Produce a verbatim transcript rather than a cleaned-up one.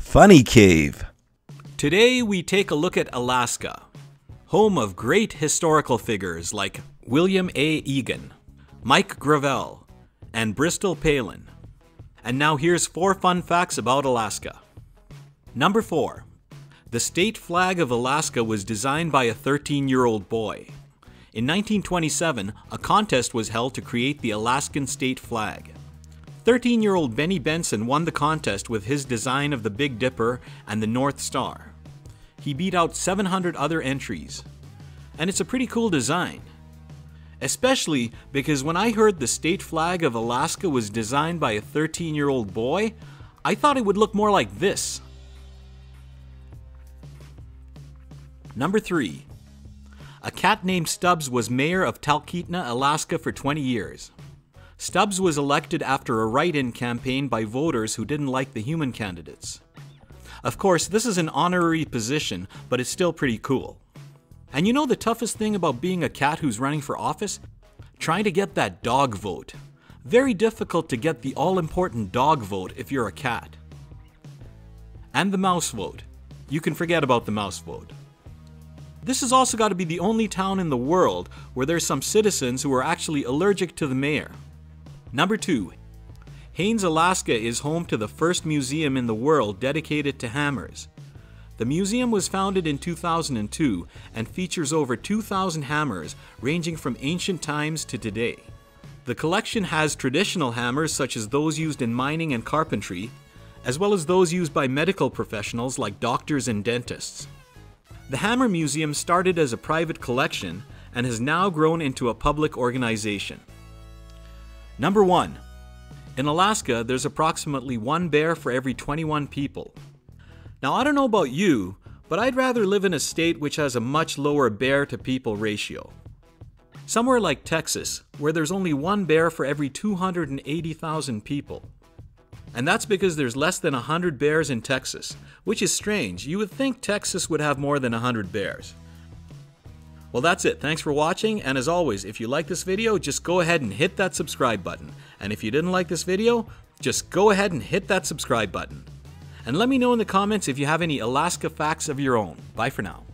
Funny Cave. Today we take a look at Alaska, home of great historical figures like William A. Egan, Mike Gravel, and Bristol Palin. And now here's four fun facts about Alaska. Number four. The state flag of Alaska was designed by a thirteen-year-old boy. In nineteen twenty-seven, a contest was held to create the Alaskan state flag. thirteen-year-old Benny Benson won the contest with his design of the Big Dipper and the North Star. He beat out seven hundred other entries. And it's a pretty cool design. Especially because when I heard the state flag of Alaska was designed by a thirteen-year-old boy, I thought it would look more like this. Number three. A cat named Stubbs was mayor of Talkeetna, Alaska for twenty years. Stubbs was elected after a write-in campaign by voters who didn't like the human candidates. Of course, this is an honorary position, but it's still pretty cool. And you know the toughest thing about being a cat who's running for office? Trying to get that dog vote. Very difficult to get the all-important dog vote if you're a cat. And the mouse vote. You can forget about the mouse vote. This has also got to be the only town in the world where there's some citizens who are actually allergic to the mayor. Number two. Haines, Alaska is home to the first museum in the world dedicated to hammers. The museum was founded in two thousand two and features over two thousand hammers ranging from ancient times to today. The collection has traditional hammers such as those used in mining and carpentry, as well as those used by medical professionals like doctors and dentists. The Hammer Museum started as a private collection and has now grown into a public organization. Number one. In Alaska, there's approximately one bear for every twenty-one people. Now, I don't know about you, but I'd rather live in a state which has a much lower bear-to-people ratio. Somewhere like Texas, where there's only one bear for every two hundred eighty thousand people. And that's because there's less than one hundred bears in Texas, which is strange. You would think Texas would have more than one hundred bears. Well, that's it. Thanks for watching, and as always, if you like this video, just go ahead and hit that subscribe button. And if you didn't like this video, just go ahead and hit that subscribe button. And let me know in the comments if you have any Alaska facts of your own. Bye for now.